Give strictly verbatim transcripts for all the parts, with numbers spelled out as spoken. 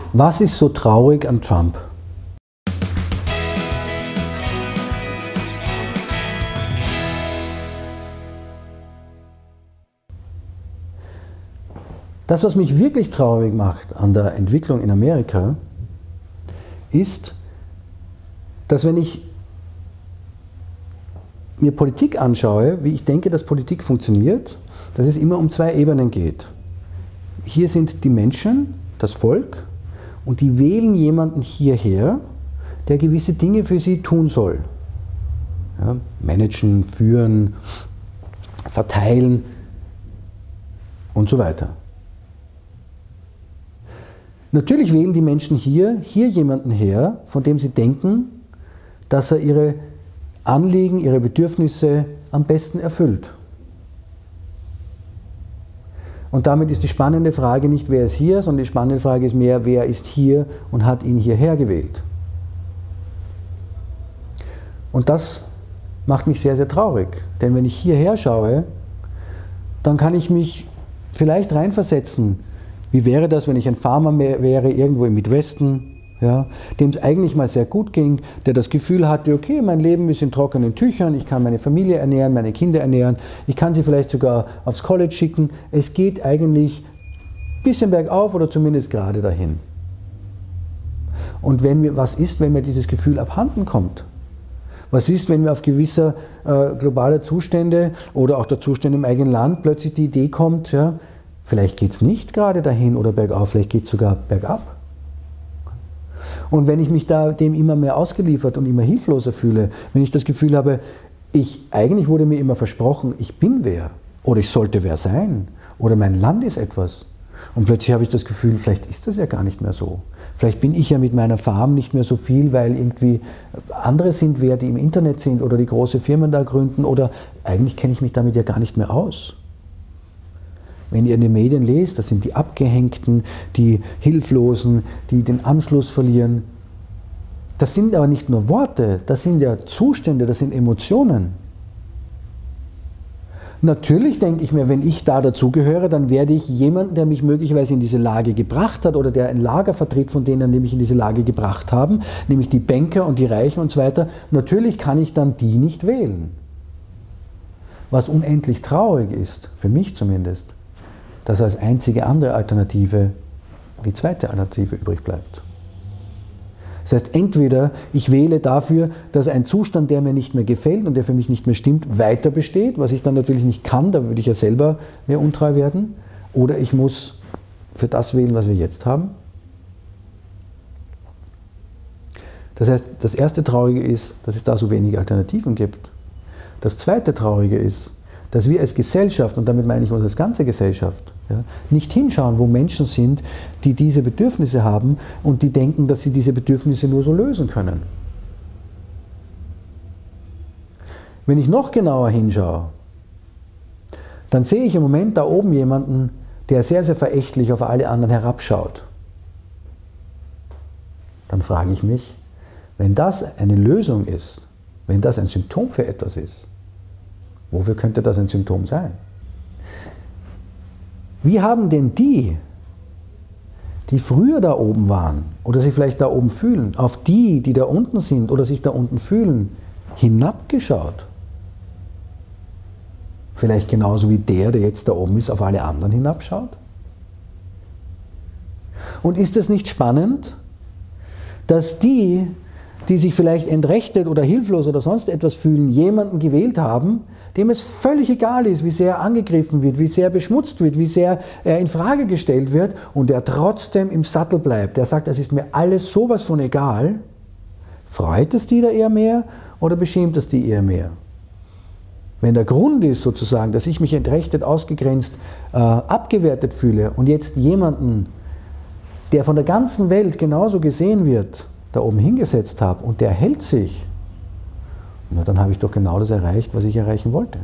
Was ist so traurig an Trump? Das, was mich wirklich traurig macht an der Entwicklung in Amerika, ist, dass wenn ich mir Politik anschaue, wie ich denke, dass Politik funktioniert, dass es immer um zwei Ebenen geht. Hier sind die Menschen, das Volk, und die wählen jemanden hierher, der gewisse Dinge für sie tun soll. Ja, managen, führen, verteilen und so weiter. Natürlich wählen die Menschen hier, hier jemanden her, von dem sie denken, dass er ihre Anliegen, ihre Bedürfnisse am besten erfüllt. Und damit ist die spannende Frage nicht, wer ist hier, sondern die spannende Frage ist mehr, wer ist hier und hat ihn hierher gewählt. Und das macht mich sehr, sehr traurig. Denn wenn ich hierher schaue, dann kann ich mich vielleicht reinversetzen. Wie wäre das, wenn ich ein Farmer wäre, irgendwo im Midwesten, ja, dem es eigentlich mal sehr gut ging, der das Gefühl hatte, okay, mein Leben ist in trockenen Tüchern, ich kann meine Familie ernähren, meine Kinder ernähren, ich kann sie vielleicht sogar aufs College schicken. Es geht eigentlich ein bisschen bergauf oder zumindest gerade dahin. Und wenn mir, was ist, wenn mir dieses Gefühl abhanden kommt? Was ist, wenn mir auf gewisser äh, globaler Zustände oder auch der Zustand im eigenen Land plötzlich die Idee kommt, ja, vielleicht geht es nicht gerade dahin oder bergauf, vielleicht geht es sogar bergab. Und wenn ich mich da dem immer mehr ausgeliefert und immer hilfloser fühle, wenn ich das Gefühl habe, ich, eigentlich wurde mir immer versprochen, ich bin wer oder ich sollte wer sein oder mein Land ist etwas. Und plötzlich habe ich das Gefühl, vielleicht ist das ja gar nicht mehr so. Vielleicht bin ich ja mit meiner Farm nicht mehr so viel, weil irgendwie andere sind wer, die im Internet sind oder die große Firmen da gründen oder eigentlich kenne ich mich damit ja gar nicht mehr aus. Wenn ihr in den Medien lest, das sind die Abgehängten, die Hilflosen, die den Anschluss verlieren. Das sind aber nicht nur Worte, das sind ja Zustände, das sind Emotionen. Natürlich denke ich mir, wenn ich da dazugehöre, dann werde ich jemanden, der mich möglicherweise in diese Lage gebracht hat oder der ein Lager vertritt von denen, die mich in diese Lage gebracht haben, nämlich die Banker und die Reichen und so weiter, natürlich kann ich dann die nicht wählen. Was unendlich traurig ist, für mich zumindest, dass als einzige andere Alternative die zweite Alternative übrig bleibt. Das heißt, entweder ich wähle dafür, dass ein Zustand, der mir nicht mehr gefällt und der für mich nicht mehr stimmt, weiter besteht, was ich dann natürlich nicht kann, da würde ich ja selber mehr untreu werden, oder ich muss für das wählen, was wir jetzt haben. Das heißt, das erste Traurige ist, dass es da so wenige Alternativen gibt. Das zweite Traurige ist, dass wir als Gesellschaft, und damit meine ich uns als ganze Gesellschaft, ja, nicht hinschauen, wo Menschen sind, die diese Bedürfnisse haben und die denken, dass sie diese Bedürfnisse nur so lösen können. Wenn ich noch genauer hinschaue, dann sehe ich im Moment da oben jemanden, der sehr, sehr verächtlich auf alle anderen herabschaut. Dann frage ich mich, wenn das eine Lösung ist, wenn das ein Symptom für etwas ist, wofür könnte das ein Symptom sein? Wie haben denn die, die früher da oben waren oder sich vielleicht da oben fühlen, auf die, die da unten sind oder sich da unten fühlen, hinabgeschaut? Vielleicht genauso wie der, der jetzt da oben ist, auf alle anderen hinabschaut? Und ist es nicht spannend, dass die, die sich vielleicht entrechtet oder hilflos oder sonst etwas fühlen, jemanden gewählt haben, dem es völlig egal ist, wie sehr er angegriffen wird, wie sehr er beschmutzt wird, wie sehr er in Frage gestellt wird und der trotzdem im Sattel bleibt. Der sagt, es ist mir alles sowas von egal. Freut es die da eher mehr oder beschämt es die eher mehr? Wenn der Grund ist sozusagen, dass ich mich entrechtet, ausgegrenzt, äh, abgewertet fühle und jetzt jemanden, der von der ganzen Welt genauso gesehen wird, da oben hingesetzt habe und der hält sich, na, dann habe ich doch genau das erreicht, was ich erreichen wollte.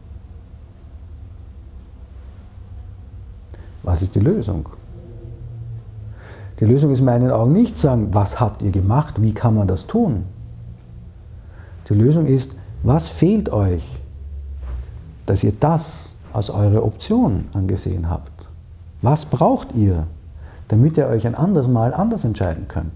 Was ist die Lösung? Die Lösung ist in meinen Augen nicht sagen, was habt ihr gemacht, wie kann man das tun? Die Lösung ist, was fehlt euch, dass ihr das als eure Option angesehen habt? Was braucht ihr, damit ihr euch ein anderes Mal anders entscheiden könnt.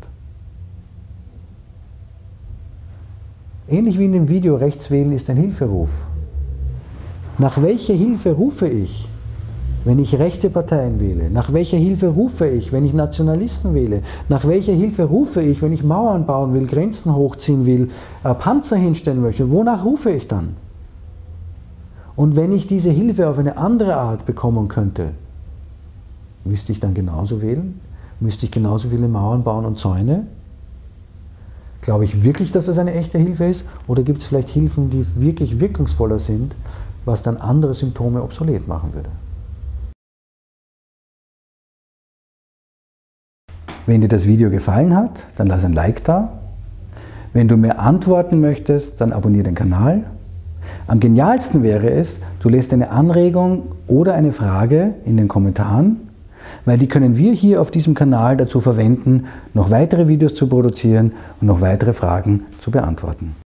Ähnlich wie in dem Video, rechts wählen ist ein Hilferuf. Nach welcher Hilfe rufe ich, wenn ich rechte Parteien wähle? Nach welcher Hilfe rufe ich, wenn ich Nationalisten wähle? Nach welcher Hilfe rufe ich, wenn ich Mauern bauen will, Grenzen hochziehen will, Panzer hinstellen möchte? Wonach rufe ich dann? Und wenn ich diese Hilfe auf eine andere Art bekommen könnte, müsste ich dann genauso wählen? Müsste ich genauso viele Mauern bauen und Zäune? Glaube ich wirklich, dass das eine echte Hilfe ist? Oder gibt es vielleicht Hilfen, die wirklich wirkungsvoller sind, was dann andere Symptome obsolet machen würde? Wenn dir das Video gefallen hat, dann lass ein Like da. Wenn du mehr antworten möchtest, dann abonniere den Kanal. Am genialsten wäre es, du lässt eine Anregung oder eine Frage in den Kommentaren, weil die können wir hier auf diesem Kanal dazu verwenden, noch weitere Videos zu produzieren und noch weitere Fragen zu beantworten.